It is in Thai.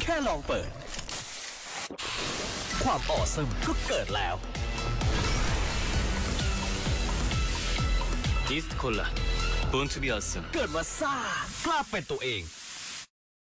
ค่ลองเปิดความออซึมก็เกิดแล้ว East Cola Born to be awesome เกิดมาซ่ากล้าเป็นตัวเอง